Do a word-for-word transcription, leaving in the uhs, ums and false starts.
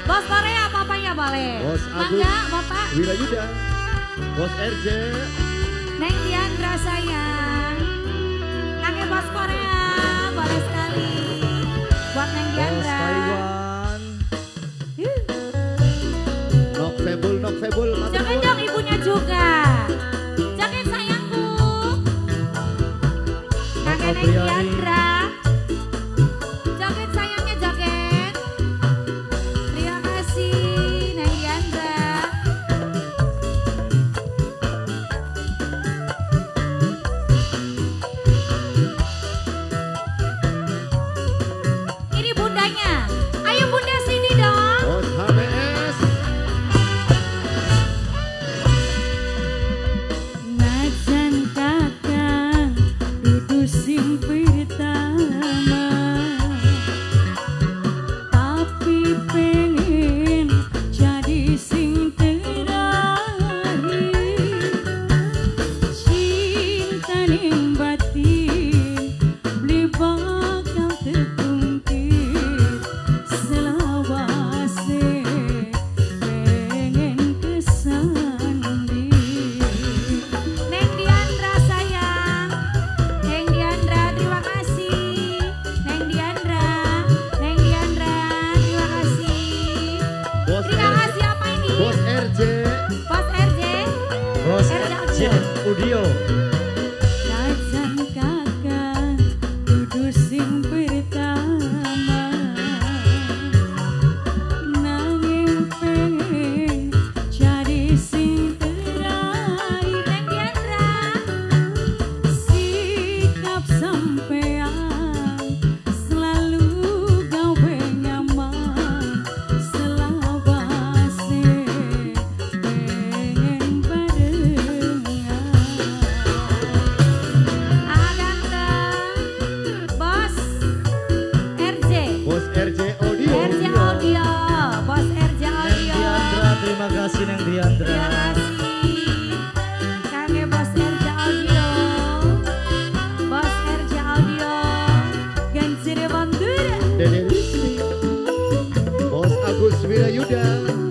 Bos Korea papanya boleh. Bos Agus Mangga Bapak. Wirayuda. Bos R J. Neng Diandra sayang. Kakek Bos Korea boleh sekali. Buat Neng Bos Diandra. Taiwan. Nok Febul, Nok Febul. Jangan dong ibunya juga. Jangan sayangku. Kakek Neng Diandra. Jaket sayangnya jaket. Terima kasih Neng Diandra. Ini bundanya. Ayo bunda sini dong. Bos H B S. Najan kakang dudu sing pertama, tapi pengen jadi sing terakhir. Cinta ning batin beli bakal terpungkir, selawase pengen kesanding. Neng Diandra sayang, Neng Diandra terima kasih. Neng Diandra, Neng Diandra terima kasih. Bos Terima R- kasih apa ini? Bos R J. Bos R J. Bos R J J Udio. Najan kakak dudu sing pertama, nanging pengen jadi sing terakhir. Neng Diandra, sikap sampean selalu gawe nyaman, selawase pengen barengan. Aganteng Bos R J. Bos R J Audio. R J Audio, Bos R J Neng Audio. Diandra, terima kasih Neng Diandra. Terima kasih. Kakek Bos R J Audio. Bos R J Audio. Gansir Bandura. Dede Rizky. Bos Agus Wirayuda.